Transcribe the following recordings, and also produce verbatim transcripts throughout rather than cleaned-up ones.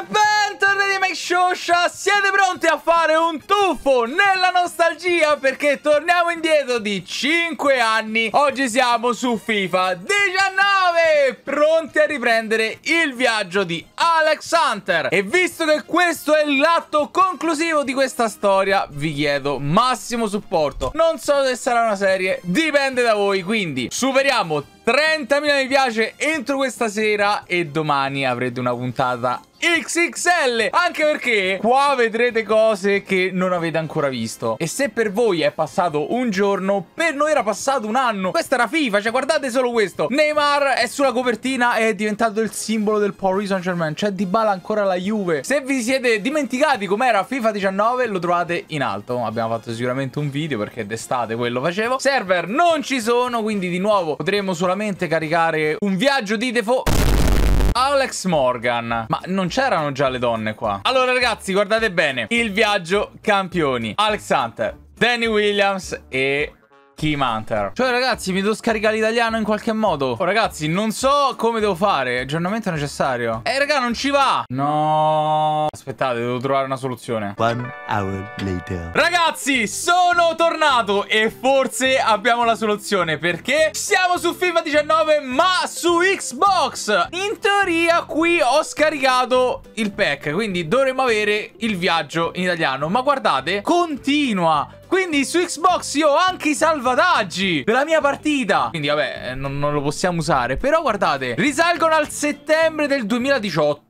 E bentornati amici Shosha, siete pronti a fare un tuffo nella nostalgia perché torniamo indietro di cinque anni. Oggi siamo su FIFA diciannove, pronti a riprendere il viaggio di Alex Hunter. E visto che questo è l'atto conclusivo di questa storia, vi chiedo massimo supporto. Non so se sarà una serie, dipende da voi, quindi superiamo trentamila mi piace entro questa sera e domani avrete una puntata X X L, anche perché qua vedrete cose che non avete ancora visto. E se per voi è passato un giorno, per noi era passato un anno. Questa era FIFA, cioè guardate solo questo. Neymar è sulla copertina e è diventato il simbolo del Paris Saint-Germain. C'è Dybala ancora la Juve. Se vi siete dimenticati com'era FIFA diciannove, lo trovate in alto. Abbiamo fatto sicuramente un video perché d'estate quello facevo. Server non ci sono, quindi di nuovo potremo solamente caricare un viaggio di default. Alex Morgan. Ma non c'erano già le donne qua? Allora ragazzi, guardate bene. Il viaggio campioni: Alex Hunter, Danny Williams e Kim Hunter. Cioè ragazzi, mi devo scaricare l'italiano in qualche modo. Oh ragazzi, non so come devo fare. Aggiornamento necessario. Eh raga, non ci va. No. Aspettate, devo trovare una soluzione. One hour later. Ragazzi, sono tornato e forse abbiamo la soluzione, perché siamo su FIFA diciannove ma su Xbox. In teoria qui ho scaricato il pack, quindi dovremmo avere il viaggio in italiano. Ma guardate, continua. Quindi su Xbox io ho anche i salvataggi della mia partita. Quindi vabbè, non, non lo possiamo usare. Però guardate, risalgono al settembre del duemiladiciotto.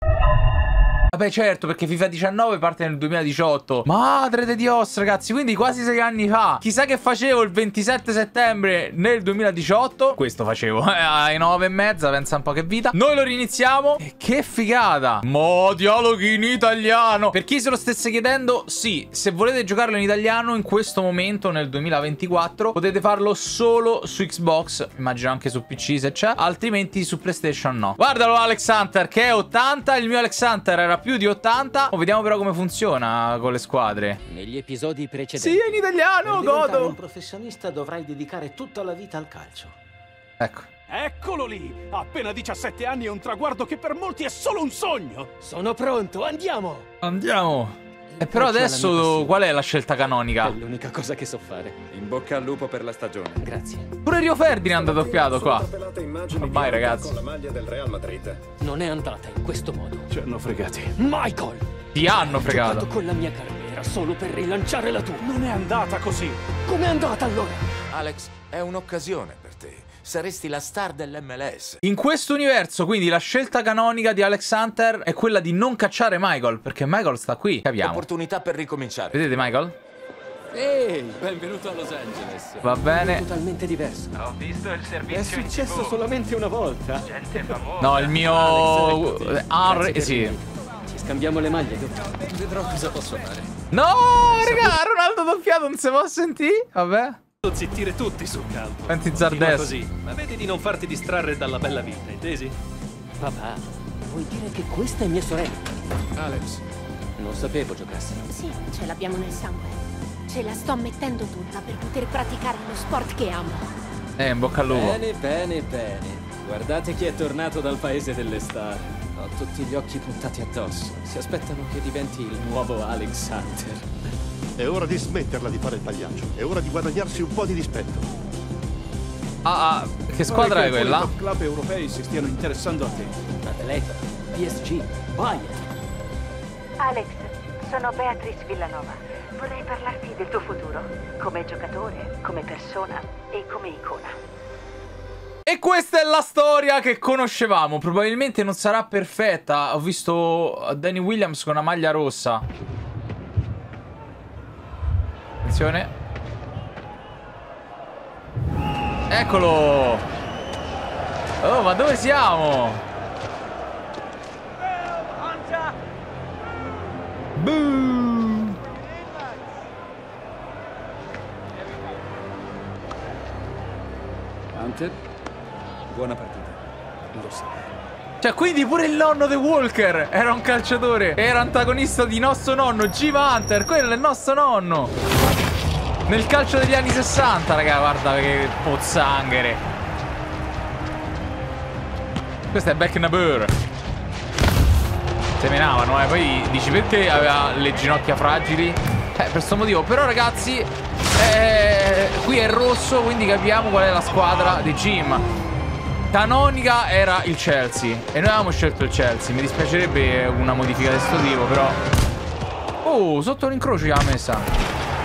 Vabbè certo, perché FIFA diciannove parte nel duemiladiciotto. Madre de Dios ragazzi, quindi quasi sei anni fa. Chissà che facevo il ventisette settembre nel duemiladiciotto. Questo facevo eh, alle nove e mezza, pensa un po' che vita. Noi lo riniziamo. E che figata. Mo dialoghi in italiano. Per chi se lo stesse chiedendo, sì, se volete giocarlo in italiano in questo momento nel duemilaventiquattro potete farlo solo su Xbox. Immagino anche su P C se c'è. Altrimenti su PlayStation no. Guardalo Alex Hunter che è ottanta. Il mio Alex Hunter era più di ottanta. Oh, vediamo però come funziona con le squadre. Negli episodi precedenti. Sì, è in italiano, per diventare godo. un professionista dovrai dedicare tutta la vita al calcio. Ecco. Eccolo lì! Ha appena diciassette anni e un traguardo che per molti è solo un sogno! Sono pronto, andiamo! Andiamo. E però adesso qual è la scelta canonica? È l'unica cosa che so fare. In bocca al lupo per la stagione. Grazie. Pure Rio Ferdinand ha doppiato qua. Ormai ragazzi. Con la maglia del Real Madrid. Non è andata in questo modo. Ci hanno fregati. Michael! Ti hanno Ho fregato. giocato con la mia carriera solo per rilanciare la tua. Non è andata così! Com'è andata allora? Alex, è un'occasione per te. Saresti la star dell'M L S. In questo universo, quindi, la scelta canonica di Alex Hunter è quella di non cacciare Michael, perché Michael sta qui. Capiamo. Opportunità per ricominciare. Vedete Michael? Ehi, benvenuto a Los Angeles. Va bene. Totalmente diverso. Ho visto il servizio È successo solamente una volta. Gente famosa. No, il mio... Alex, Ar... grazie per sì. venire. Ci scambiamo le maglie, dottore. Vedrò cosa posso fare. No, raga, Ronaldo doppiato, non si può sentire? Vabbè. Zittire tutti sul campo. Senti Continua Zardes. così, ma vedi di non farti distrarre dalla bella vita, intesi? Papà, vuoi dire che questa è mia sorella? Alex. Non sapevo giocassero. Sì, ce l'abbiamo nel sangue. Ce la sto mettendo tutta per poter praticare lo sport che amo. Eh, in bocca al lupo. Bene, bene, bene. Guardate chi è tornato dal paese delle star. Ho tutti gli occhi puntati addosso. Si aspettano che diventi il nuovo Alex Hunter. È ora di smetterla di fare il pagliaccio. È ora di guadagnarsi un po' di rispetto. Ah, ah, che squadra è Pare che quella? alcuni top club europei si stiano interessando a te. Atleta, P S G, Bayern. Alex, sono Beatrice Villanova. Vorrei parlarti del tuo futuro, come giocatore, come persona e come icona. E questa è la storia che conoscevamo. Probabilmente non sarà perfetta. Ho visto Danny Williams con una maglia rossa. Attenzione. Eccolo. Oh, ma dove siamo? Boom. Hunter, buona partita. Lo sai. Cioè, quindi pure il nonno di Walker era un calciatore. Era antagonista di nostro nonno, Jim Hunter. Quello è il nostro nonno. Nel calcio degli anni sessanta, raga, guarda che pozzanghere. Questo è Beckenbauer. semenavano, eh. Poi dici perché aveva le ginocchia fragili? Eh, per questo motivo. Però ragazzi, eh, qui è rosso, quindi capiamo qual è la squadra di Jim. Canonica era il Chelsea e noi avevamo scelto il Chelsea. Mi dispiacerebbe una modifica di questo tipo, però. Oh, sotto l'incrocio l'ha messa.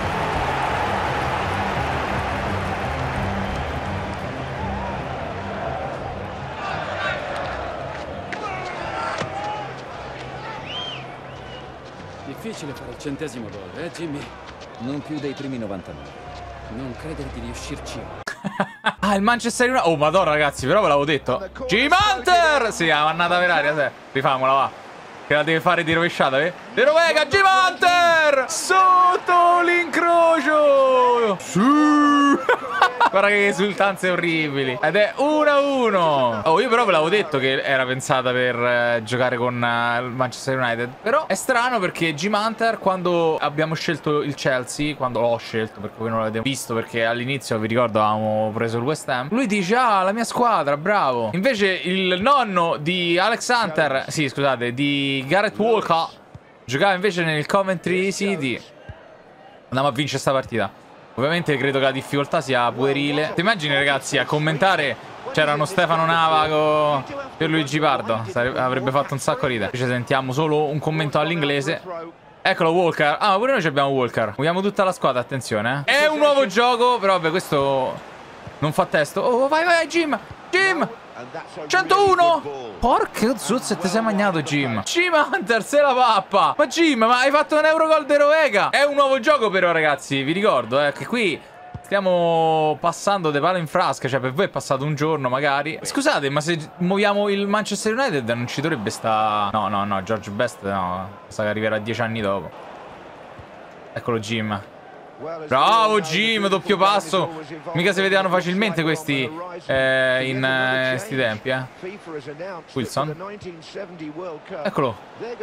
Difficile fare il centesimo gol, eh Jimmy? Non più dei primi novantanove. Non credere di riuscirci. Ah, il Manchester United. Oh, madonna, ragazzi, però ve l'avevo detto. Jim Hunter! Sì, la mannata per aria, se. Rifamola, va. Che la deve fare di rovesciata, eh? De Rovega, Jim Hunter! Sotto l'incrocio! Sì! Guarda che esultanze orribili. Ed è uno a uno. Oh, io però ve l'avevo detto che era pensata per eh, giocare con eh, il Manchester United. Però è strano perché Jim Hunter, quando abbiamo scelto il Chelsea, quando l'ho scelto, perché voi non l'avete visto, perché all'inizio, vi ricordo, avevamo preso il West Ham, lui dice, ah, la mia squadra, bravo. Invece il nonno di Alex Hunter, sì, scusate, di Gareth Walker, giocava invece nel Coventry City. Andiamo a vincere sta partita. Ovviamente credo che la difficoltà sia puerile. Ti immagini, ragazzi, a commentare c'erano Stefano Nava e Luigi Pardo? Sarebbe, avrebbe fatto un sacco ridere. Invece sentiamo solo un commento all'inglese. Eccolo Walker. Ah, ma pure noi abbiamo Walker. Muoviamo tutta la squadra, attenzione, eh. È un nuovo gioco, però vabbè, questo non fa testo. Oh, vai, vai, Jim. Jim. centouno. Porca zuzza, ti sei magnato, Jim. Jim Hunter, se la pappa. Ma Jim, ma hai fatto un Eurogol de Rovega. È un nuovo gioco però, ragazzi. Vi ricordo, eh, che qui stiamo passando de palo in frasca. Cioè, per voi è passato un giorno, magari. Scusate, ma se muoviamo il Manchester United non ci dovrebbe sta... No, no, no, George Best, no. Sa che arriverà dieci anni dopo. Eccolo Jim. Bravo Jim, doppio passo. Mica si vedevano facilmente questi eh, in eh, sti tempi, eh. Wilson. Eccolo.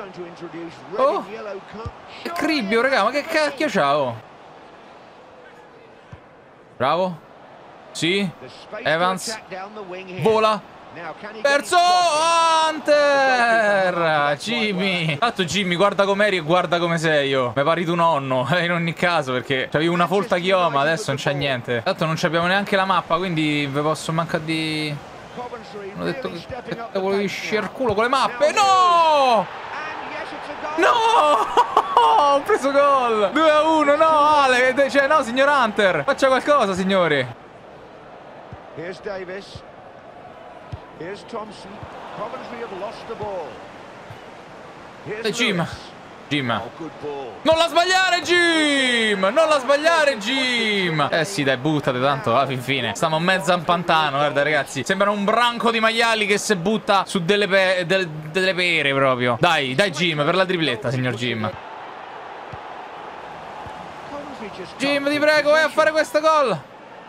Oh, che cribbio, raga, ma che cacchio c'ha? Bravo. Sì. Evans. Vola. Perso Hunter. Jimmy. Tanto Jimmy, guarda com'eri e guarda come sei io. Mi pari tu nonno. In ogni caso, perché c'avevi una folta chioma. Adesso non c'è niente. Tanto non abbiamo neanche la mappa, quindi vi posso mancare di... Hanno detto che, che volevi sciar culo con le mappe. No! No! Ho preso gol. due a uno. No, Ale. Cioè, no, signor Hunter. Faccia qualcosa, signori. Here's Davis. Here's Thompson. Coventry have lost the ball. E Jim. Jim. Non la sbagliare, Jim. Non la sbagliare, Jim. Eh sì, dai, buttate tanto alla fin fine. Stiamo in mezzo a un pantano, guarda, ragazzi. Sembra un branco di maiali che si butta su delle, pe delle, delle pere proprio. Dai, dai Jim, per la tripletta, signor Jim. Jim, ti prego, vai a fare questo gol.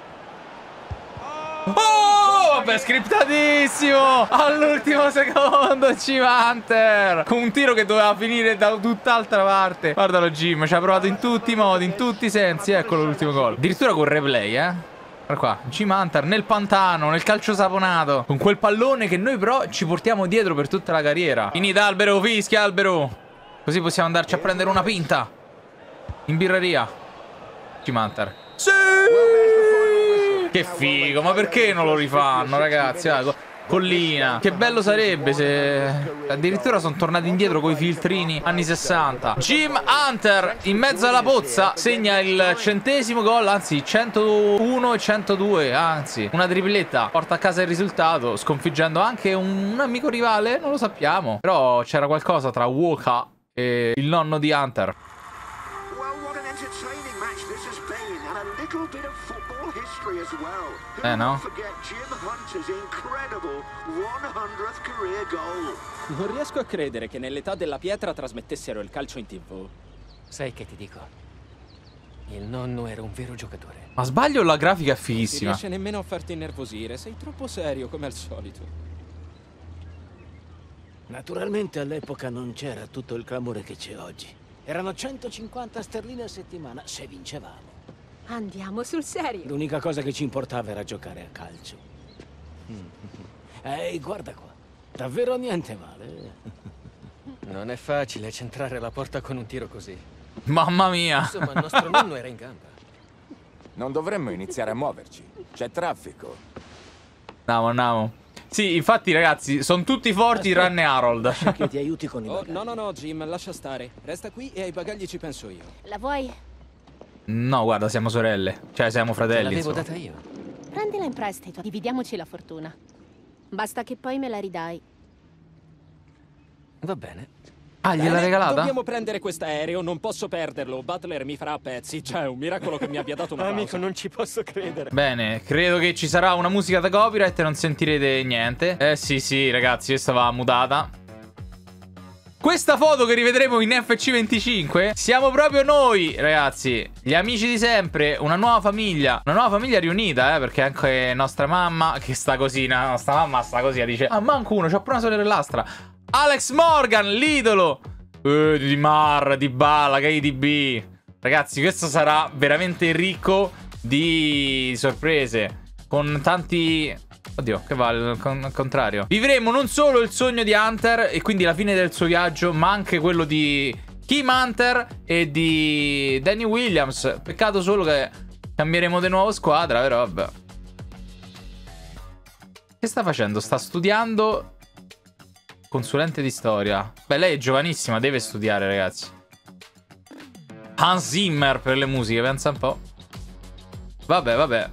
Oh, vabbè, scriptatissimo. All'ultimo secondo Jim Hunter, con un tiro che doveva finire da tutt'altra parte. Guardalo Jim, ci ha provato in tutti i modi, in tutti i sensi. Eccolo l'ultimo gol. Addirittura con replay, eh. Guarda qua, Jim Hunter nel pantano, nel calcio saponato, con quel pallone che noi però ci portiamo dietro per tutta la carriera. Finita Albero, fischia Albero. Così possiamo andarci a prendere una pinta in birreria. Jim Hunter. Sì! Che figo, ma perché non lo rifanno, ragazzi? Ah, collina. Che bello sarebbe se addirittura sono tornati indietro coi filtrini anni sessanta. Jim Hunter in mezzo alla pozza segna il centesimo gol, anzi centouno e centodue, anzi una tripletta. Porta a casa il risultato, sconfiggendo anche un, un amico rivale, non lo sappiamo. Però c'era qualcosa tra Walker e il nonno di Hunter. Eh no? Non riesco a credere che nell'età della pietra trasmettessero il calcio in tv. Sai che ti dico? Il nonno era un vero giocatore. Ma sbaglio, la grafica è fighissima. Non riesce nemmeno a farti innervosire, sei troppo serio come al solito. Naturalmente all'epoca non c'era tutto il clamore che c'è oggi. Erano centocinquanta sterline a settimana se vincevamo. Andiamo sul serio. L'unica cosa che ci importava era giocare a calcio. Ehi, guarda qua. Davvero niente male. Non è facile centrare la porta con un tiro così. Mamma mia. Insomma, il nostro nonno era in gamba. Non dovremmo iniziare a muoverci. C'è traffico. Andiamo, andiamo. Sì, infatti, ragazzi, sono tutti forti tranne Harold. Lascia che ti aiuti con i Oh, bagagli. no, no, no, Jim, lascia stare. Resta qui e ai bagagli ci penso io. La vuoi? No, guarda, siamo sorelle. Cioè, siamo fratelli. L'avevo insomma. data io. Prendila in prestito, dividiamoci la fortuna. Basta che poi me la ridai. Va bene. Ah, gliel'ha Bene, regalata? Dobbiamo prendere quest'aereo, non posso perderlo. Butler mi farà a pezzi. Cioè, è un miracolo che mi abbia dato una Amico, pausa. non ci posso credere. Bene, credo che ci sarà una musica da copyright e non sentirete niente. Eh sì, sì, ragazzi, questa va mutata. Questa foto che rivedremo in F C venticinque siamo proprio noi, ragazzi. Gli amici di sempre, una nuova famiglia. Una nuova famiglia riunita, eh, perché anche nostra mamma, che sta così, no, nostra mamma sta così, dice: ah, manco uno, c'ho pure una sorellastra. Alex Morgan, l'idolo eh, di Mar, di Bala, K D B. Ragazzi, questo sarà veramente ricco di sorprese. Con tanti... Oddio, che va al, con, al contrario. Vivremo non solo il sogno di Hunter e quindi la fine del suo viaggio, ma anche quello di Kim Hunter e di Danny Williams. Peccato solo che cambieremo di nuovo squadra, però vabbè. Che sta facendo? Sta studiando... Consulente di storia. Beh, lei è giovanissima, deve studiare, ragazzi. Hans Zimmer per le musiche, pensa un po'. Vabbè, vabbè.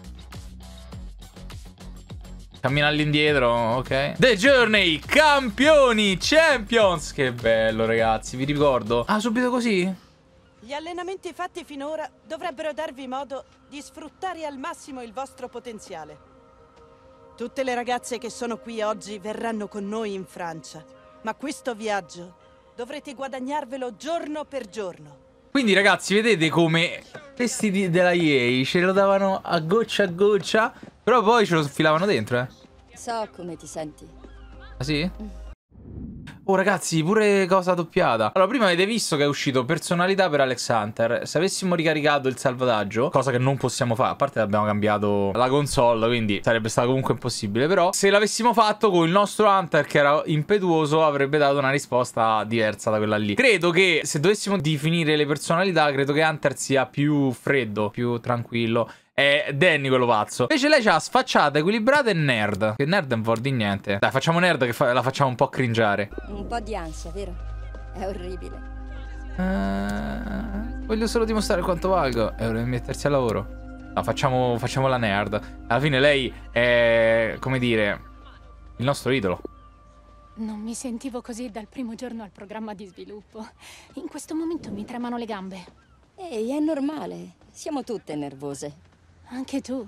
Cammina all'indietro, ok. The Journey, campioni, champions. Che bello, ragazzi, vi ricordo. Ah, subito così? Gli allenamenti fatti finora dovrebbero darvi modo di sfruttare al massimo il vostro potenziale. Tutte le ragazze che sono qui oggi verranno con noi in Francia, ma questo viaggio dovrete guadagnarvelo giorno per giorno. Quindi, ragazzi, vedete come questi di, della E A ce lo davano a goccia a goccia, però poi ce lo filavano dentro, eh. So come ti senti. Ah, sì? Oh, ragazzi, pure cosa doppiata. Allora, prima avete visto che è uscito personalità per Alex Hunter. Se avessimo ricaricato il salvataggio, cosa che non possiamo fare, a parte che abbiamo cambiato la console, quindi sarebbe stato comunque impossibile. Però, se l'avessimo fatto con il nostro Hunter, che era impetuoso, avrebbe dato una risposta diversa da quella lì. Credo che, se dovessimo definire le personalità, credo che Hunter sia più freddo, più tranquillo. È Danny quello pazzo. Invece lei c'ha sfacciata, equilibrata e nerd. Che nerd non vuol dire niente. Dai, facciamo nerd che fa la facciamo un po' cringiare. Un po' di ansia, vero? È orribile. uh, Voglio solo dimostrare quanto valgo. E ora mettersi al lavoro. No, facciamo, facciamo la nerd. Alla fine lei è, come dire, il nostro idolo. Non mi sentivo così dal primo giorno al programma di sviluppo. In questo momento mi tremano le gambe. Ehi, è normale. Siamo tutte nervose. Anche tu.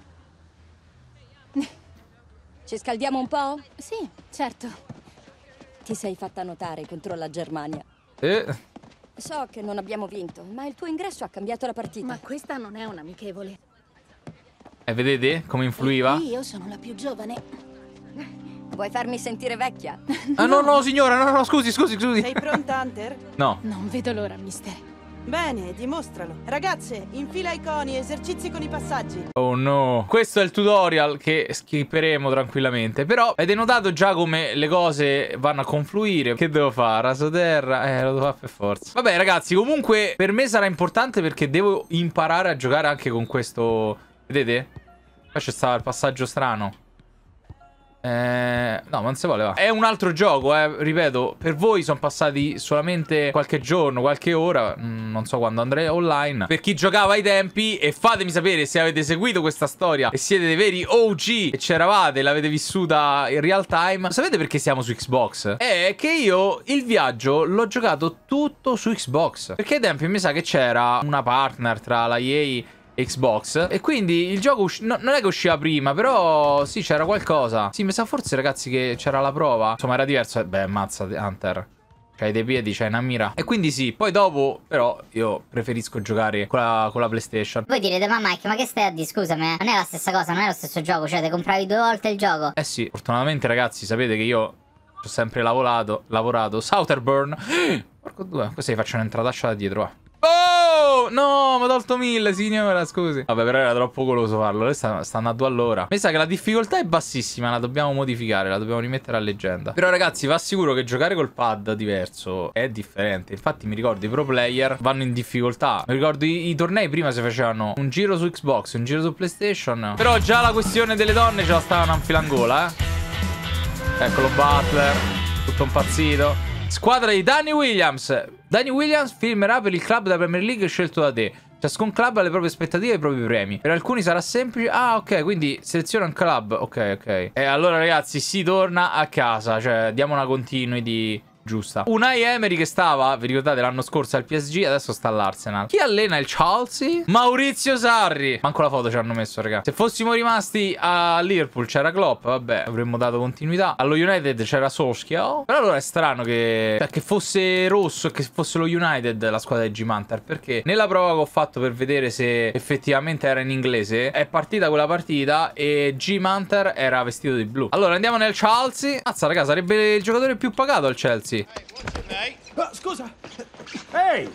Ci scaldiamo un po'? Sì, certo. Ti sei fatta notare contro la Germania. Eh. So che non abbiamo vinto, ma il tuo ingresso ha cambiato la partita. Ma questa non è un'amichevole. E vedete come influiva? Io sono la più giovane. Vuoi farmi sentire vecchia? Ah, no, no, signora, no, no, scusi, scusi, scusi. Sei pronta, Hunter? No. Non vedo l'ora, mister. Bene, dimostralo. Ragazze, infila i coni, esercizi con i passaggi. Oh no. Questo è il tutorial che skipperemo tranquillamente. Però avete notato già come le cose vanno a confluire. Che devo fare? Rasoterra? Eh, lo devo fare per forza. Vabbè, ragazzi, comunque per me sarà importante perché devo imparare a giocare anche con questo. Vedete? Qua c'è stato il passaggio strano. Eh, no, non si vuole, va. È un altro gioco, eh. Ripeto, per voi sono passati solamente qualche giorno, qualche ora. mm, Non so quando andrei online. Per chi giocava ai tempi. E fatemi sapere se avete seguito questa storia e siete dei veri O G e c'eravate, l'avete vissuta in real time. Sapete perché siamo su Xbox? È che io il viaggio l'ho giocato tutto su Xbox. Perché ai tempi mi sa che c'era una partner tra la E A Xbox e quindi il gioco no, non è che usciva prima, però sì, c'era qualcosa. Sì, mi sa forse, ragazzi, che c'era la prova. Insomma, era diverso. Beh, mazza, Hunter, c'hai dei piedi, c'hai una mira. E quindi sì, poi dopo però io preferisco giocare con la, con la PlayStation. Voi direte: ma Mike, ma che stai a dire? Scusami, eh? Non è la stessa cosa, non è lo stesso gioco. Cioè, te compravi due volte il gioco. Eh sì, fortunatamente, ragazzi, sapete che io ho sempre lavorato Lavorato Southerburn. Porco due, questa gli faccio un'entrataccia da dietro, va. Oh, tolto... No, mi ha tolto mille, signora, scusi. Vabbè, però era troppo goloso farlo. Lei sta, sta andando all'ora. Mi sa che la difficoltà è bassissima, la dobbiamo modificare, la dobbiamo rimettere a leggenda. Però ragazzi, vi assicuro che giocare col pad diverso è differente. Infatti mi ricordo i pro player vanno in difficoltà. Mi ricordo i, i tornei prima si facevano un giro su Xbox, un giro su PlayStation. Però già la questione delle donne ce la stavano a infilangola, eh. Eccolo Butler, tutto impazzito. Squadra di Danny Williams. Danny Williams firmerà per il club della Premier League scelto da te. Ciascun club ha le proprie aspettative e i propri premi. Per alcuni sarà semplice. Ah, ok, quindi seleziona un club. Ok, ok. E allora ragazzi, si torna a casa. Cioè, diamo una continuity giusta. Unai Emery che stava, vi ricordate, l'anno scorso al P S G, adesso sta all'Arsenal. Chi allena il Chelsea? Maurizio Sarri. Manco la foto ci hanno messo, raga. Se fossimo rimasti a Liverpool c'era Klopp, vabbè, avremmo dato continuità. Allo United c'era Solskjaer. Però allora è strano che, cioè, che fosse rosso e che fosse lo United la squadra di G-Manter, perché nella prova che ho fatto per vedere se effettivamente era in inglese, è partita quella partita e G-Manter era vestito di blu. Allora andiamo nel Chelsea. Mazza, raga, sarebbe il giocatore più pagato al Chelsea. Oh, scusa. Ehi!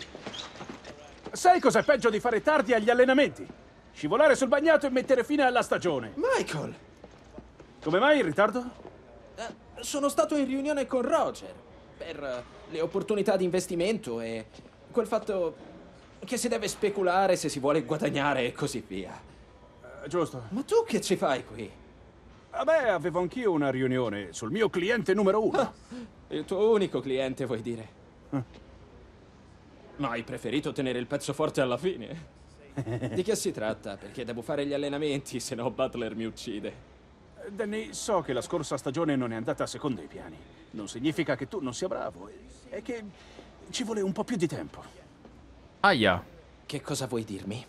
Sai cos'è peggio di fare tardi agli allenamenti? Scivolare sul bagnato e mettere fine alla stagione. Michael! Come mai in ritardo? Eh, sono stato in riunione con Roger per uh, le opportunità di investimento e quel fatto che si deve speculare se si vuole guadagnare e così via. Uh, giusto. Ma tu che ci fai qui? Vabbè, avevo anch'io una riunione sul mio cliente numero uno. Ah, il tuo unico cliente, vuoi dire? Ah. Ma hai preferito tenere il pezzo forte alla fine? Di che si tratta? Perché devo fare gli allenamenti, se no Butler mi uccide. Danny, so che la scorsa stagione non è andata secondo i piani. Non significa che tu non sia bravo. È che ci vuole un po' più di tempo. Aia. Che cosa vuoi dirmi?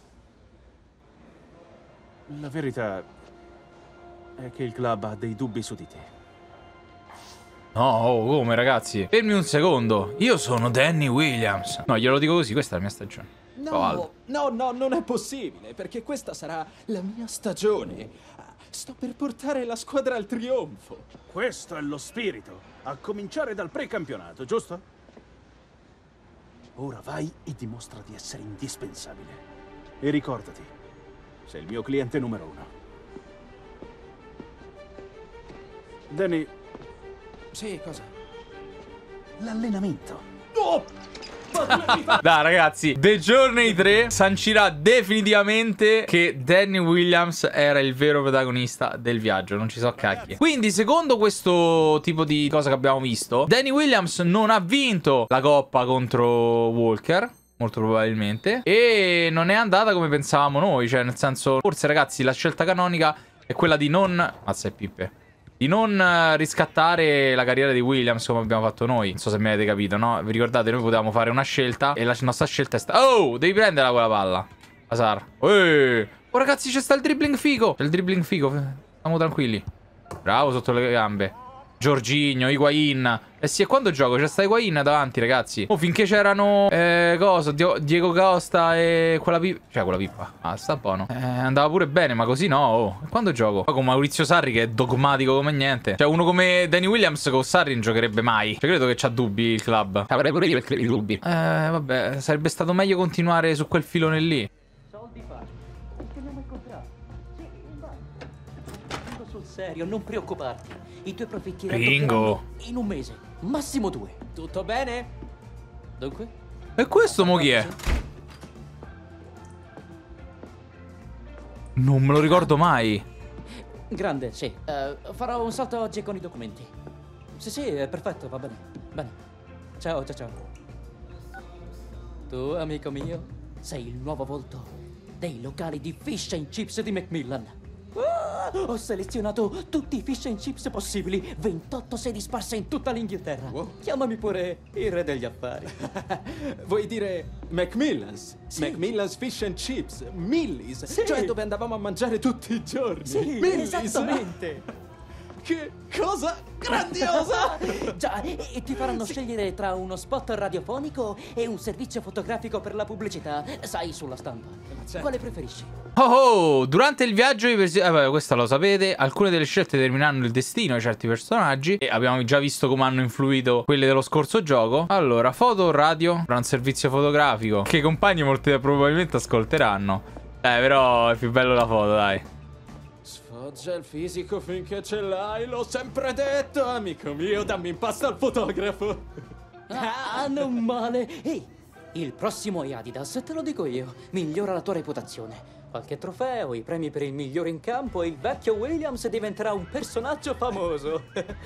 La verità è che il club ha dei dubbi su di te. No, oh, come ragazzi? Fermi un secondo. Io sono Danny Williams. No, glielo dico così, questa è la mia stagione. No, no, no, non è possibile, perché questa sarà la mia stagione. Sto per portare la squadra al trionfo. Questo è lo spirito, a cominciare dal precampionato, giusto? Ora vai e dimostra di essere indispensabile. E ricordati, sei il mio cliente numero uno. Danny. Sì, cosa? L'allenamento. Oh! Dai ragazzi, The Journey tre sancirà definitivamente che Danny Williams era il vero protagonista del viaggio, non ci so cacchie. Quindi secondo questo tipo di cosa che abbiamo visto, Danny Williams non ha vinto la coppa contro Walker, molto probabilmente, e non è andata come pensavamo noi. Cioè nel senso, forse ragazzi la scelta canonica è quella di non... Mazza e pippe, di non riscattare la carriera di Williams come abbiamo fatto noi. Non so se mi avete capito, no? Vi ricordate, noi potevamo fare una scelta e la nostra scelta è stata... Oh, devi prenderla quella palla, Hazard. Eeeh. Oh ragazzi, c'è sta il dribbling figo. C'è il dribbling figo, stiamo tranquilli. Bravo, sotto le gambe. Jorginho, Higuain. Eh sì, e quando gioco c'è sta Higuain davanti, ragazzi. Oh, finché c'erano eh, cosa? Diego Costa e quella pippa. Cioè, quella pippa. Ah, sta buono. Eh, andava pure bene, ma così no. Oh. E quando gioco? Poi con Maurizio Sarri che è dogmatico come niente. Cioè, uno come Danny Williams con Sarri non giocherebbe mai. Cioè, credo che c'ha dubbi il club. Avrei pure io i dubbi. Eh, vabbè, sarebbe stato meglio continuare su quel filone lì. Soldi facili. Firmiamo il contratto. Sì, vai. Dico sul serio, non preoccuparti. I tuoi profitti Bingo. In un mese, massimo due. Tutto bene? Dunque? E questo mo chi è? Non me lo ricordo mai. Grande, sì. Uh, farò un salto oggi con i documenti. Sì, sì, è perfetto, va bene. Bene. Ciao, ciao, ciao. Tu, amico mio, sei il nuovo volto dei locali di Fish and Chips di Macmillan. Ah, ho selezionato tutti i fish and chips possibili, ventotto sedi sparse in tutta l'Inghilterra. Wow. Chiamami pure il re degli affari. Vuoi dire Macmillan's? Sì. Macmillan's Fish and Chips, Millie's, sì. Cioè dove andavamo a mangiare tutti i giorni. Sì, Millie's. Esattamente. Che cosa grandiosa! Già, e, e ti faranno sì. scegliere tra uno spot radiofonico e un servizio fotografico per la pubblicità. Sai, sulla stampa. Certo. Quale preferisci? Oh, oh, durante il viaggio di pers- eh, beh, questa lo sapete, alcune delle scelte determineranno il destino di certi personaggi e abbiamo già visto come hanno influito quelle dello scorso gioco. Allora, foto o radio? Tra un servizio fotografico che i compagni molti probabilmente ascolteranno. Dai, però è più bello la foto, dai. Sfoggia il fisico finché ce l'hai, l'ho sempre detto, amico mio, dammi in pasta al fotografo. Ah, non male. Ehi, il prossimo è Adidas, te lo dico io. Migliora la tua reputazione. Qualche trofeo, i premi per il migliore in campo e il vecchio Williams diventerà un personaggio famoso.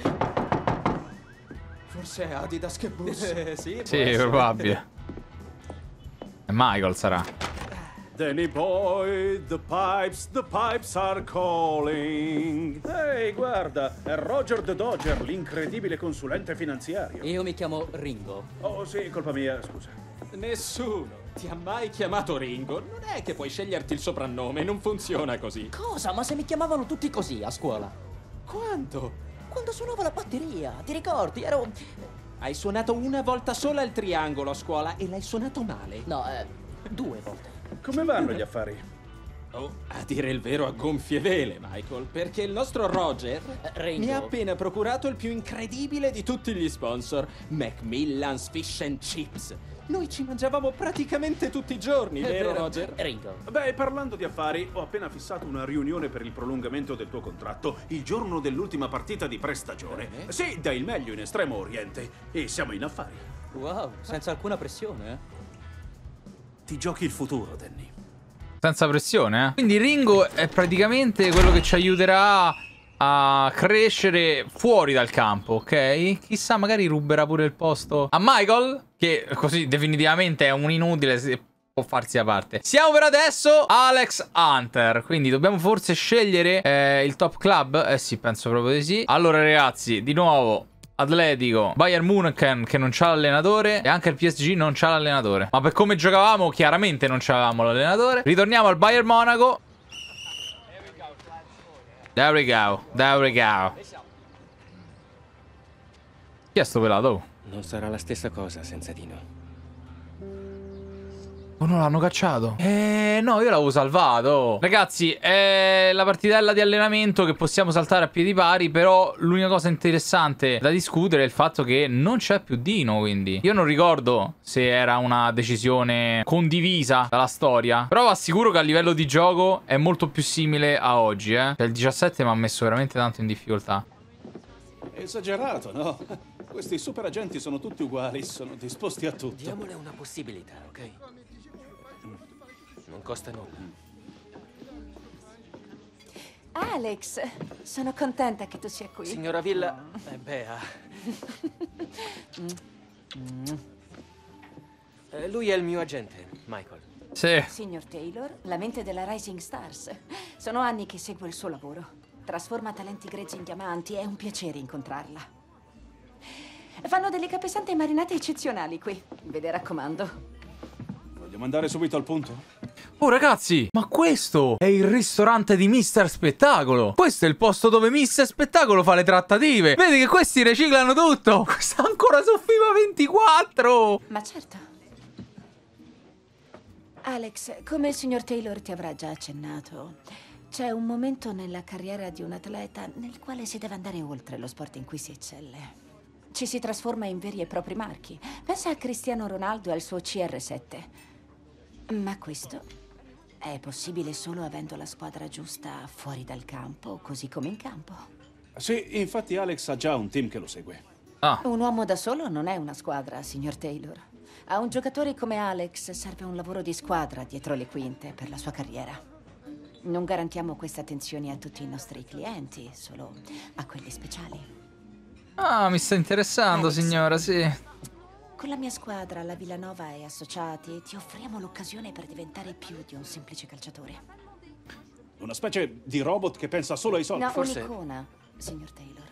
Forse è Adidas che bussa. Eh, sì, sì, probabile. E Michael sarà. Danny boy, the pipes, the pipes are calling. Ehi, guarda, è Roger the Dodger, l'incredibile consulente finanziario. Io mi chiamo Ringo. Oh sì, colpa mia, scusa. Nessuno ti ha mai chiamato Ringo. Non è che puoi sceglierti il soprannome, non funziona così. Cosa? Ma se mi chiamavano tutti così a scuola? Quando? Quando suonavo la batteria, ti ricordi? Ero... Hai suonato una volta sola il triangolo a scuola e l'hai suonato male. No, eh, due volte. Come vanno gli affari? Oh, a dire il vero a gonfie vele, Michael, perché il nostro Roger Ringo. mi ha appena procurato il più incredibile di tutti gli sponsor, Macmillan's Fish and Chips. Noi ci mangiavamo praticamente tutti i giorni, vero, vero Roger? Ringo. Beh, parlando di affari, ho appena fissato una riunione per il prolungamento del tuo contratto il giorno dell'ultima partita di prestagione. Eh? Sì, dai il meglio in Estremo Oriente. E siamo in affari. Wow, senza alcuna pressione, eh? Ti giochi il futuro, Danny. Senza pressione, eh? Quindi Ringo è praticamente quello che ci aiuterà a crescere fuori dal campo, ok? Chissà, magari ruberà pure il posto a Michael, che così definitivamente è un inutile, se può farsi da parte. Siamo per adesso Alex Hunter, quindi dobbiamo forse scegliere eh, il top club? Eh sì, penso proprio di sì. Allora ragazzi, di nuovo Atletico, Bayern Munich che non c'ha l'allenatore e anche il P S G non c'ha l'allenatore. Ma per come giocavamo chiaramente non c'avevamo l'allenatore. Ritorniamo al Bayern Monaco. There we go, there we go. Chi è sto pelato? Non sarà la stessa cosa senza Dino. Oh no, l'hanno cacciato. Eh no, io l'avevo salvato. Ragazzi, è la partitella di allenamento che possiamo saltare a piedi pari. Però l'unica cosa interessante da discutere è il fatto che non c'è più Dino. Quindi io non ricordo se era una decisione condivisa dalla storia, però vi assicuro che a livello di gioco è molto più simile a oggi, eh. Cioè il diciassette mi ha messo veramente tanto in difficoltà. È esagerato, no? Questi super agenti sono tutti uguali, sono disposti a tutto. Diamole una possibilità, ok? Non costa nulla. Alex, sono contenta che tu sia qui. Signora Villa, eh, Bea. eh, lui è il mio agente, Michael. Sì. Signor Taylor, la mente della Rising Stars. Sono anni che seguo il suo lavoro. Trasforma talenti grezzi in diamanti, è un piacere incontrarla. Fanno delle capesante marinate eccezionali qui. Ve le raccomando. Vogliamo andare subito al punto? Oh ragazzi, ma questo è il ristorante di mister Spettacolo. Questo è il posto dove mister Spettacolo fa le trattative. Vedi che questi riciclano tutto. Sta ancora su FIFA ventiquattro. Ma certo. Alex, come il signor Taylor ti avrà già accennato, c'è un momento nella carriera di un atleta nel quale si deve andare oltre lo sport in cui si eccelle. Ci si trasforma in veri e propri marchi. Pensa a Cristiano Ronaldo e al suo C R sette. Ma questo è possibile solo avendo la squadra giusta fuori dal campo, così come in campo. Sì, infatti Alex ha già un team che lo segue. Ah. Un uomo da solo non è una squadra, signor Taylor. A un giocatore come Alex serve un lavoro di squadra dietro le quinte per la sua carriera. Non garantiamo queste attenzioni a tutti i nostri clienti, solo a quelli speciali. Ah, mi sta interessando, Alex. signora, sì. Con la mia squadra, la Villanova e associati, ti offriamo l'occasione per diventare più di un semplice calciatore. Una specie di robot che pensa solo ai soldi. No, forse... un'icona, signor Taylor.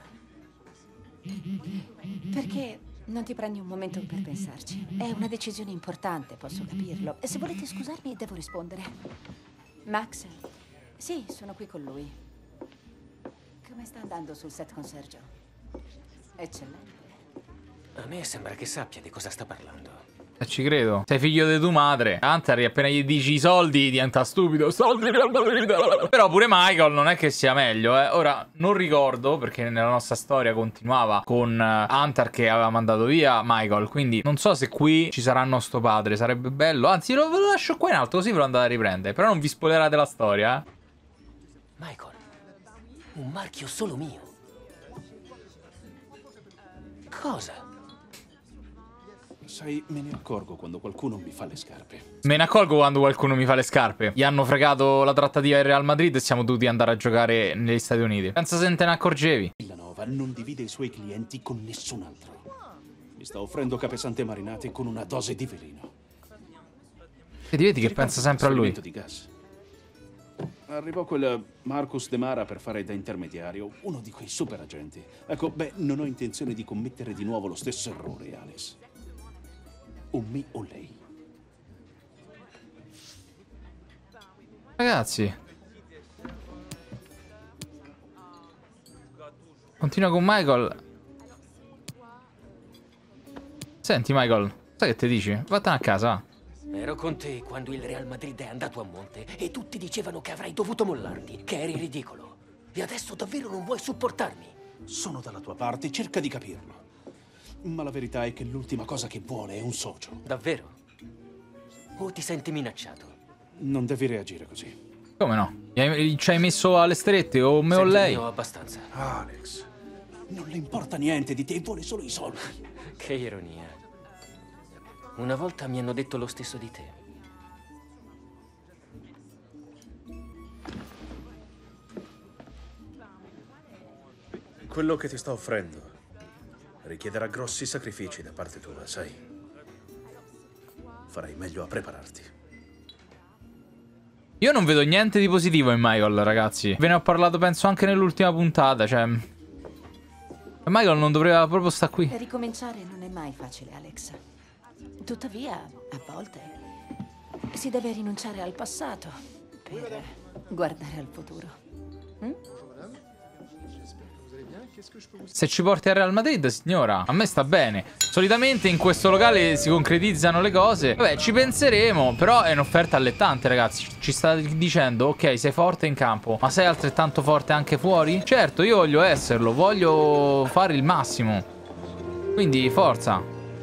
Perché non ti prendi un momento per pensarci? È una decisione importante, posso capirlo. E se volete scusarmi, devo rispondere. Max? Sì, sono qui con lui. Come sta andando sul set con Sergio? Eccellente. A me sembra che sappia di cosa sta parlando. Eh, ci credo. Sei figlio di tua madre. Hunter, appena gli dici i soldi, diventa stupido. Soldi. Però pure Michael non è che sia meglio, eh. Ora, non ricordo, perché nella nostra storia continuava con Hunter che aveva mandato via Michael. Quindi non so se qui ci sarà nostro padre. Sarebbe bello. Anzi, lo, ve lo lascio qua in alto, così ve lo andate a riprendere. Però non vi spoilerate la storia, eh. Michael, un marchio solo mio. Cosa? Sai, me ne accorgo quando qualcuno mi fa le scarpe. Me ne accorgo quando qualcuno mi fa le scarpe. Gli hanno fregato la trattativa del Real Madrid e siamo dovuti andare a giocare negli Stati Uniti. Pensa se te ne accorgevi. Villanova non divide i suoi clienti con nessun altro. Mi sta offrendo capesante marinate con una dose di veleno. E ti vedi che pensa sempre a lui. Di gas. Arrivò quel Marcus De Mara per fare da intermediario, uno di quei super agenti. Ecco, beh, non ho intenzione di commettere di nuovo lo stesso errore, Alex. O me o lei. Ragazzi, continua con Michael. Senti Michael, sai che ti dici? Vattene a casa, va. Ero con te quando il Real Madrid è andato a monte e tutti dicevano che avrei dovuto mollarti, che eri ridicolo. E adesso davvero non vuoi supportarmi? Sono dalla tua parte, cerca di capirlo. Ma la verità è che l'ultima cosa che vuole è un socio. Davvero? O ti senti minacciato? Non devi reagire così. Come no? Ci hai messo alle strette o me o lei? Ne ho abbastanza. Alex, non le importa niente di te, vuole solo i soldi. Che ironia. Una volta mi hanno detto lo stesso di te. Quello che ti sto offrendo richiederà grossi sacrifici da parte tua, sai? Farai meglio a prepararti. Io non vedo niente di positivo in Michael, ragazzi. Ve ne ho parlato, penso, anche nell'ultima puntata, cioè... Michael non doveva proprio stare qui. Ricominciare non è mai facile, Alex. Tuttavia, a volte, si deve rinunciare al passato per guardare al futuro. Hm? Se ci porti al Real Madrid, signora, a me sta bene. Solitamente in questo locale si concretizzano le cose. Vabbè, ci penseremo. Però è un'offerta allettante, ragazzi. Ci sta dicendo, ok, sei forte in campo, ma sei altrettanto forte anche fuori? Certo, io voglio esserlo. Voglio fare il massimo. Quindi, forza.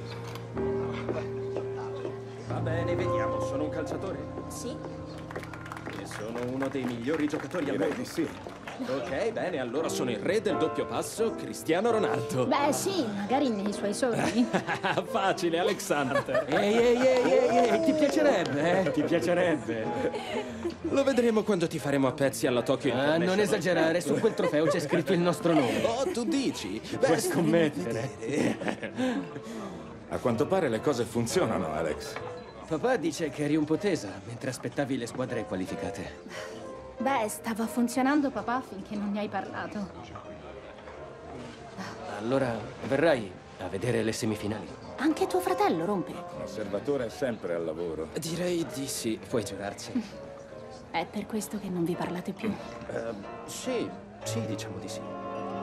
Va bene, vediamo. Sono un calciatore? Sì. E sono uno dei migliori giocatori al Direi mondo? di sì. Ok, bene, allora sono il re del doppio passo, Cristiano Ronaldo. Beh, sì, magari nei suoi sogni. Facile, Alexander. Ehi, ehi, ehi, ehi, ehi, ti piacerebbe, eh? Ti piacerebbe. Lo vedremo quando ti faremo a pezzi alla Tokyo Ah, International. non esagerare, su quel trofeo c'è scritto il nostro nome. Oh, tu dici? Puoi scommettere. A quanto pare le cose funzionano, Alex. Papà dice che eri un po' tesa mentre aspettavi le squadre qualificate. Beh, stava funzionando, papà, finché non mi hai parlato. Allora verrai a vedere le semifinali. Anche tuo fratello rompe. L'osservatore è sempre al lavoro. Direi di sì, puoi giurarci. È per questo che non vi parlate più. Uh, sì, sì, diciamo di sì.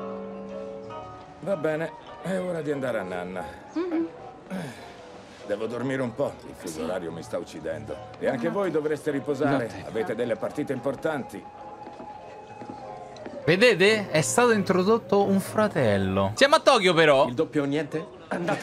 Va bene, è ora di andare a nanna. Mm-hmm. Devo dormire un po', il fuso orario mi sta uccidendo. E anche voi dovreste riposare, Notte. avete delle partite importanti. Vedete? È stato introdotto un fratello. Siamo a Tokyo, però. Il doppio o niente? Andate.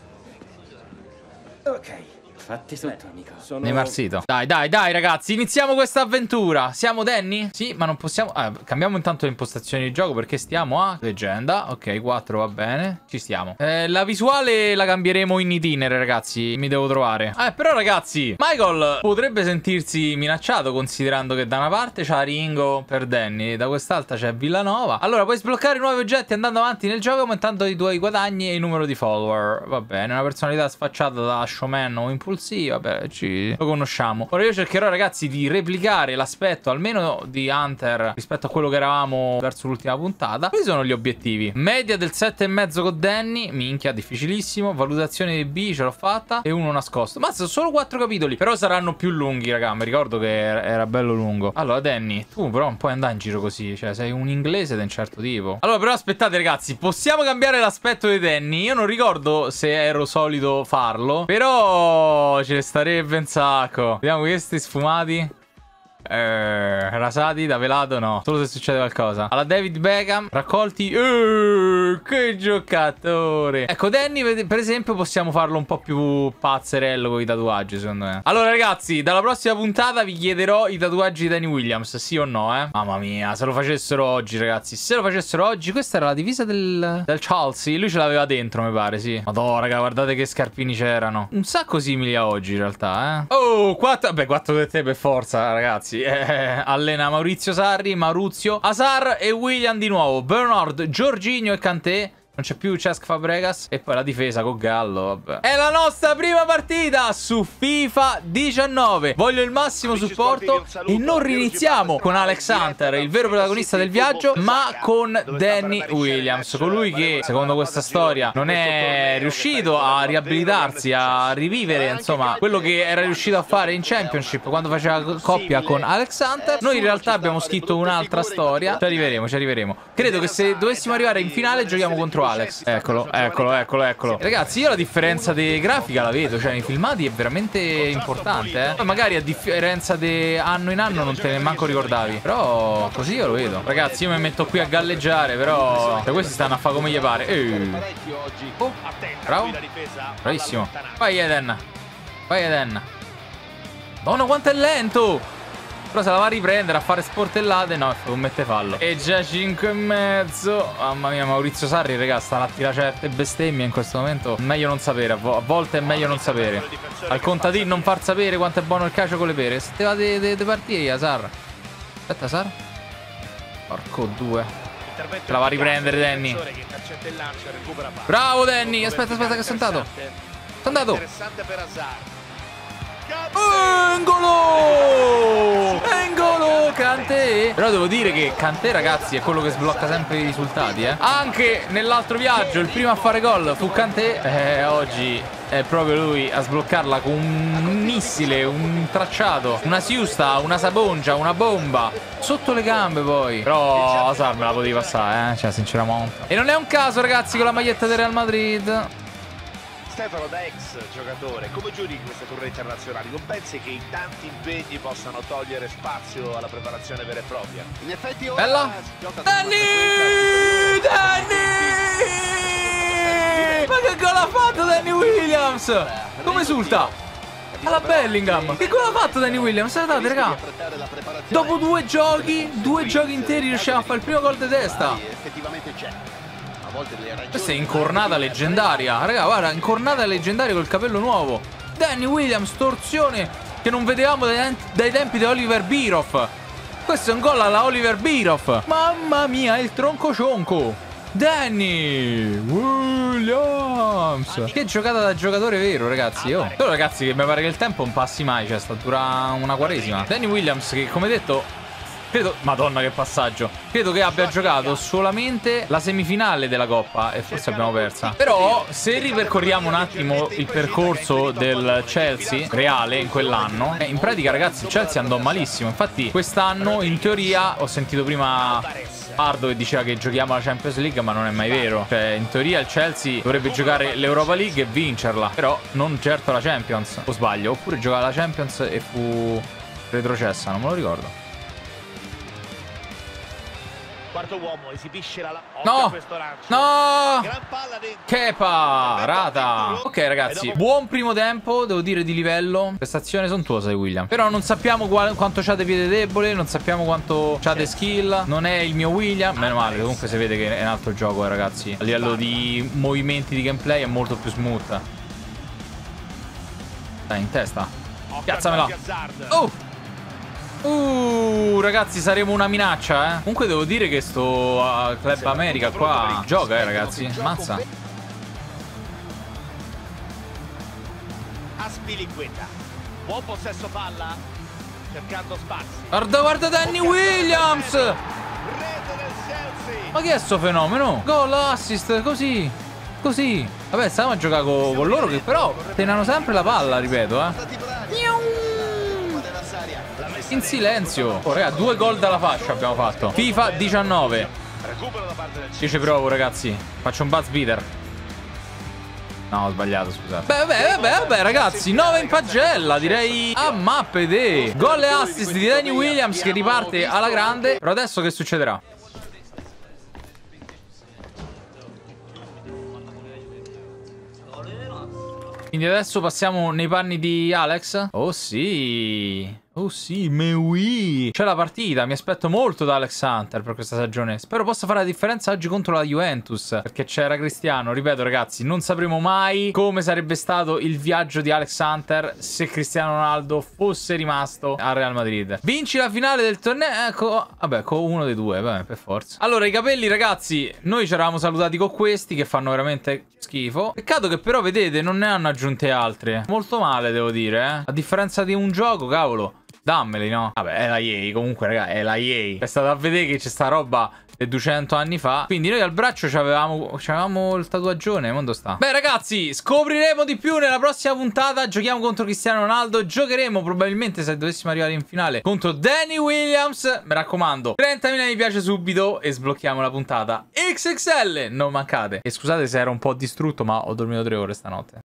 Ok, fatti sotto, amico. Sono... Neymar Sito. Dai, dai, dai, ragazzi, iniziamo questa avventura. Siamo Danny? Sì, ma non possiamo... Ah, cambiamo intanto le impostazioni di gioco perché stiamo a leggenda. Ok, quattro va bene. Ci stiamo. Eh, la visuale la cambieremo in itinere, ragazzi. Mi devo trovare. Ah, però, ragazzi, Michael potrebbe sentirsi minacciato considerando che da una parte c'ha Ringo per Danny e da quest'altra c'è Villanova. Allora, puoi sbloccare nuovi oggetti andando avanti nel gioco aumentando i tuoi guadagni e il numero di follower. Va bene, una personalità sfacciata da showman o impulsivo Sì, vabbè, ci lo conosciamo. Ora io cercherò, ragazzi, di replicare l'aspetto almeno di Hunter rispetto a quello che eravamo verso l'ultima puntata. Quali sono gli obiettivi? Media del sette e mezzo con Danny. Minchia, difficilissimo. Valutazione di B, ce l'ho fatta. E uno nascosto. Ma sono solo quattro capitoli. Però saranno più lunghi, raga. Mi ricordo che era, era bello lungo. Allora, Danny, tu però non puoi andare in giro così. Cioè, sei un inglese di un certo tipo. Allora, però aspettate, ragazzi. Possiamo cambiare l'aspetto di Danny? Io non ricordo se ero solito farlo. Però ce ne starebbe un sacco. Vediamo questi sfumati. Eh, rasati da pelato no. Solo se succede qualcosa. Alla David Beckham. Raccolti. eh, Che giocatore. Ecco, Danny per esempio possiamo farlo un po' più pazzerello con i tatuaggi, secondo me. Allora ragazzi, dalla prossima puntata vi chiederò i tatuaggi di Danny Williams, sì o no, eh. Mamma mia, se lo facessero oggi, ragazzi. Se lo facessero oggi. Questa era la divisa del, del Chelsea. Lui ce l'aveva dentro, mi pare, sì. Madonna, raga, guardate che scarpini c'erano. Un sacco simili a oggi, in realtà, eh. Oh, quattro. Beh, quattro per te per forza, ragazzi. Eh, allena Maurizio Sarri, Maruzio, Hazard e William di nuovo. Bernard, Jorginho e Kanté. Non c'è più Cesc Fabregas. E poi la difesa con Gallo, vabbè. È la nostra prima partita su FIFA diciannove. Voglio il massimo supporto. E non riniziamo con Alex Hunter, il vero protagonista del viaggio, ma con Danny Williams, colui che, secondo questa storia, non è riuscito a riabilitarsi, a rivivere, insomma, quello che era riuscito a fare in Championship quando faceva coppia con Alex Hunter. Noi in realtà abbiamo scritto un'altra storia. Ci arriveremo, ci arriveremo. Credo che se dovessimo arrivare in finale giochiamo contro Alex. Eccolo, eccolo, eccolo, eccolo. Ragazzi, io la differenza di grafica la vedo. Cioè, nei filmati è veramente importante, eh. Poi magari a differenza di anno in anno non te ne manco ricordavi. Però così io lo vedo. Ragazzi, io mi metto qui a galleggiare. Però cioè, questi stanno a fare come gli pare. Ehi. Oh, bravo. Bravissimo. Vai Eden. Vai Eden. Madonna, quanto è lento. Però se la va a riprendere a fare sportellate, no, commette fallo. E già cinque e mezzo. Mamma mia, Maurizio Sarri, raga, sta a tirare certe bestemmie in questo momento. Meglio non sapere, a, vo a volte è meglio non sapere. Al contadino non far sapere quanto è buono il calcio con le pere. Se te va de, de, de partire, Sar. Aspetta, Sar. Porco due. Se la va a riprendere, Danny. Bravo, Danny. Aspetta, aspetta, che sono andato. Sono andato. Engolo! Engolo! Kanté! Però devo dire che Kanté, ragazzi, è quello che sblocca sempre i risultati, eh. Anche nell'altro viaggio il primo a fare gol fu Kanté. Eh, oggi è proprio lui a sbloccarla con un missile, un tracciato, una siusta, una sabongia, una bomba. Sotto le gambe poi. Però Hazard me la potevi passare, eh. Cioè, sinceramente. E non è un caso, ragazzi, con la maglietta del Real Madrid. Stefano, da ex giocatore, come giudichi queste tournée internazionali? Non pensi che i tanti impegni possano togliere spazio alla preparazione vera e propria? In effetti ora... Bella! Danny! Danny! Ma che gol ha fatto Danny Williams? Come esulta? Alla Bellingham. Che gol ha fatto Danny Williams? Guardate, raga. Dopo due giochi, due giochi interi riusciamo a fare il primo gol di testa. Effettivamente c'è. Questa è incornata leggendaria. Raga, guarda, incornata leggendaria col capello nuovo. Danny Williams, torsione che non vedevamo dai, dai tempi di Oliver Bierhoff. Questo è un gol alla Oliver Bierhoff. Mamma mia, il tronco cionco. Danny Williams. Che giocata da giocatore vero, ragazzi. Oh. Però ragazzi, che mi pare che il tempo non passi mai. Cioè, sta dura una quaresima. Danny Williams che, come detto, credo, madonna che passaggio, credo che abbia giocato solamente la semifinale della Coppa e forse abbiamo persa. Però se ripercorriamo un attimo il percorso del Chelsea reale in quell'anno, eh, in pratica ragazzi il Chelsea andò malissimo. Infatti quest'anno in teoria ho sentito prima Pardo che diceva che giochiamo la Champions League, ma non è mai vero. Cioè in teoria il Chelsea dovrebbe giocare l'Europa League e vincerla, però non certo la Champions, o sbaglio? Oppure giocava la Champions e fu retrocessa, non me lo ricordo. Quarto uomo, esibisce la... No! No! Che parata! Ok ragazzi, buon primo tempo, devo dire di livello. Prestazione sontuosa di William. Però non sappiamo quanto c'ha di piede debole, non sappiamo quanto c'ha di skill. Non è il mio William. Meno male, comunque si vede che è un altro gioco, eh, ragazzi. A livello di movimenti di gameplay è molto più smooth. Dai, in testa. Piazzamela. Oh! Uh, ragazzi, saremo una minaccia, eh. Comunque devo dire che sto uh, Club America qua gioca, eh, ragazzi. Mazza. Aspilicueta. Buon possesso palla. Cercando spazi. Guarda, guarda Danny Williams! Rete del Chelsea. Ma che è sto fenomeno? Gol, assist, così. Così. Vabbè, stavamo a giocare con, con loro che però tenano sempre la palla, ripeto, eh. In silenzio. Oh, raga, due gol dalla fascia abbiamo fatto. FIFA diciannove. Io ci provo, ragazzi. Faccio un buzz beater. No, ho sbagliato, scusate. Beh, vabbè, vabbè, vabbè, ragazzi. nove in pagella, direi a mappe de. Gol e assist di Danny Williams che riparte alla grande. Però adesso che succederà? Quindi adesso passiamo nei panni di Alex. Oh sì. Oh sì, me oui. C'è la partita, mi aspetto molto da Alex Hunter per questa stagione. Spero possa fare la differenza oggi contro la Juventus, perché c'era Cristiano. Ripeto ragazzi, non sapremo mai come sarebbe stato il viaggio di Alex Hunter se Cristiano Ronaldo fosse rimasto al Real Madrid. Vinci la finale del torneo. Ecco, vabbè, con uno dei due, vabbè, per forza. Allora, i capelli ragazzi, noi ci eravamo salutati con questi che fanno veramente schifo. Peccato che però, vedete, non ne hanno aggiunte altre. Molto male, devo dire, eh. A differenza di un gioco, cavolo. Dammeli, no? Vabbè, è la E A, comunque, raga, è la E A. È stato a vedere che c'è sta roba di duecento anni fa. Quindi noi al braccio c'avevamo c'avevamo il tatuaggione, mondo sta. Beh, ragazzi, scopriremo di più nella prossima puntata. Giochiamo contro Cristiano Ronaldo. Giocheremo probabilmente, se dovessimo arrivare in finale, contro Danny Williams. Mi raccomando, trentamila mi piace subito e sblocchiamo la puntata X X L. Non mancate. E scusate se ero un po' distrutto, ma ho dormito tre ore stanotte.